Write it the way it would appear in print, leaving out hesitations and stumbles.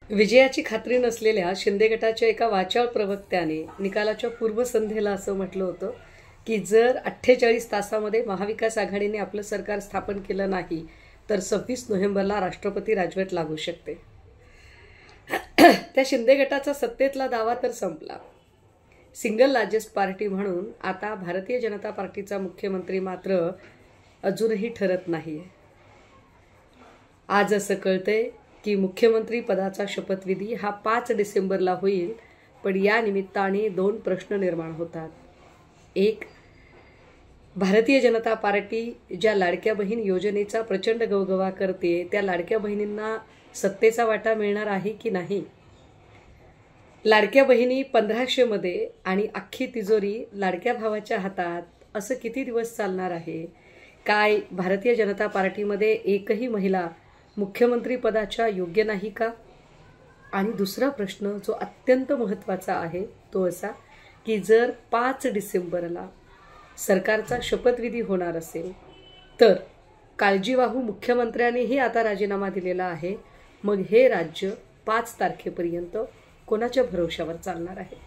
विजयाची खात्री नसलेल्या शिंदे गटाच्या एका वाचाळ प्रवक्त्याने निकालाच्या पूर्वसंध्येला असं म्हटलं होतं की जर 48 तासामध्ये महाविकास आघाडीने आपलं सरकार स्थापन केलं नाही तर 26 नोव्हेंबरला राष्ट्रपती राजवट लागू शकते। त्या शिंदे गटाचा सत्तेतला दावा तर संपला। सिंगल लार्जेस्ट पार्टी म्हणून आता भारतीय जनता पार्टीचा मुख्यमंत्री मात्र अजूनही ठरत नाहीये। आज असं कळतंय की मुख्यमंत्री पदाचा शपथविधी हा 5 डिसेंबरला होईल, पण या निमित्ताने 2 प्रश्न निर्माण होतात। एक, भारतीय जनता पार्टी ज्या लाडक्या बहीण योजनेचा प्रचंड गवगवा करते त्या लाडक्या बहिणींना सत्तेचा वाटा मिळणार आहे की नाही? लाडक्या बहिणी 1500 मध्ये आणि अख्खी तिजोरी लाडक्या भावाच्या हातात, असं किती दिवस चालणार आहे? काय भारतीय जनता पार्टीमध्ये एकही महिला मुख्यमंत्री पदाच्या योग्य नाही का? आणि दुसरा प्रश्न जो अत्यंत महत्त्वाचा आहे तो असा की जर 5 डिसेंबरला सरकारचा शपथविधी होणार असेल तर काळजीवाहू मुख्यमंत्र्यांनीही आता राजीनामा दिलेला आहे, मग हे राज्य 5 तारखेपर्यंत कोणाच्या भरोश्यावर चालणार आहे?